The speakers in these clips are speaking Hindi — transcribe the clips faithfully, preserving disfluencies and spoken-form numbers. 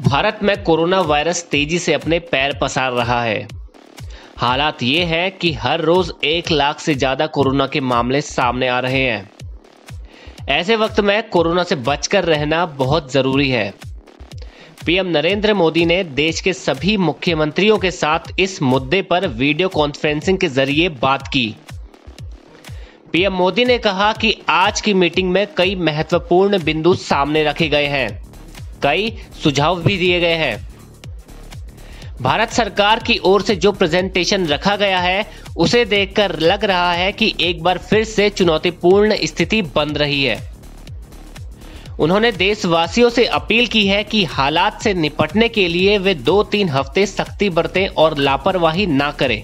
भारत में कोरोना वायरस तेजी से अपने पैर पसार रहा है। हालात ये है कि हर रोज एक लाख से ज्यादा कोरोना के मामले सामने आ रहे हैं। ऐसे वक्त में कोरोना से बचकर रहना बहुत जरूरी है। पीएम नरेंद्र मोदी ने देश के सभी मुख्यमंत्रियों के साथ इस मुद्दे पर वीडियो कॉन्फ्रेंसिंग के जरिए बात की। पीएम मोदी ने कहा कि आज की मीटिंग में कई महत्वपूर्ण बिंदु सामने रखे गए हैं, कई सुझाव भी दिए गए हैं। भारत सरकार की ओर से जो प्रेजेंटेशन रखा गया है उसे देखकर लग रहा है कि एक बार फिर से चुनौतीपूर्ण स्थिति बन रही है। उन्होंने देशवासियों से अपील की है कि हालात से निपटने के लिए वे दो तीन हफ्ते सख्ती बरतें और लापरवाही ना करें।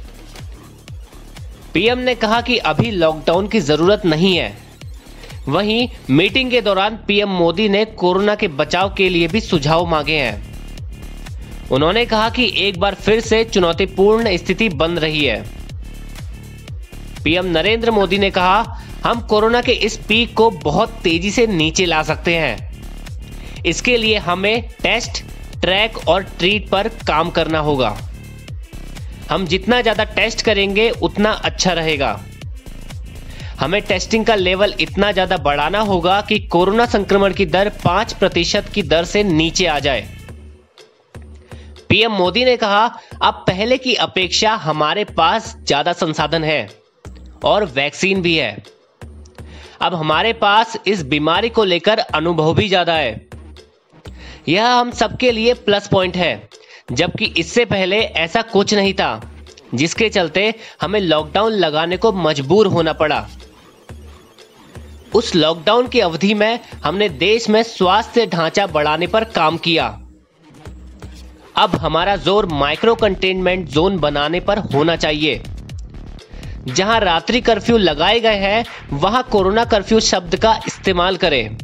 पीएम ने कहा कि अभी लॉकडाउन की जरूरत नहीं है। वहीं मीटिंग के दौरान पीएम मोदी ने कोरोना के बचाव के लिए भी सुझाव मांगे हैं। उन्होंने कहा कि एक बार फिर से चुनौतीपूर्ण स्थिति बन रही है। पीएम नरेंद्र मोदी ने कहा, हम कोरोना के इस पीक को बहुत तेजी से नीचे ला सकते हैं। इसके लिए हमें टेस्ट, ट्रैक और ट्रीट पर काम करना होगा। हम जितना ज्यादा टेस्ट करेंगे उतना अच्छा रहेगा। हमें टेस्टिंग का लेवल इतना ज्यादा बढ़ाना होगा कि कोरोना संक्रमण की दर पांच प्रतिशत की दर से नीचे आ जाए। पीएम मोदी ने कहा, अब पहले की अपेक्षा हमारे पास ज्यादा संसाधन है और वैक्सीन भी है। अब हमारे पास इस बीमारी को लेकर अनुभव भी ज्यादा है। यह हम सबके लिए प्लस पॉइंट है, जबकि इससे पहले ऐसा कुछ नहीं था, जिसके चलते हमें लॉकडाउन लगाने को मजबूर होना पड़ा। उस लॉकडाउन की अवधि में हमने देश में स्वास्थ्य ढांचा बढ़ाने पर काम किया। अब हमारा जोर माइक्रो कंटेनमेंट जोन बनाने पर होना चाहिए। जहां रात्रि कर्फ्यू लगाए गए हैं, वहां कोरोना कर्फ्यू शब्द का इस्तेमाल करें।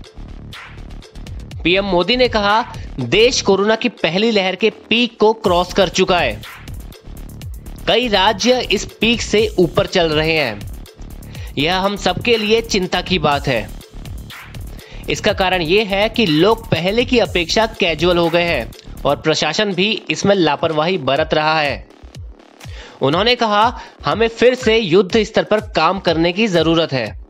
पीएम मोदी ने कहा, देश कोरोना की पहली लहर के पीक को क्रॉस कर चुका है। कई राज्य इस पीक से ऊपर चल रहे हैं। यह हम सबके लिए चिंता की बात है। इसका कारण यह है कि लोग पहले की अपेक्षा कैजुअल हो गए हैं और प्रशासन भी इसमें लापरवाही बरत रहा है। उन्होंने कहा, हमें फिर से युद्ध स्तर पर काम करने की जरूरत है।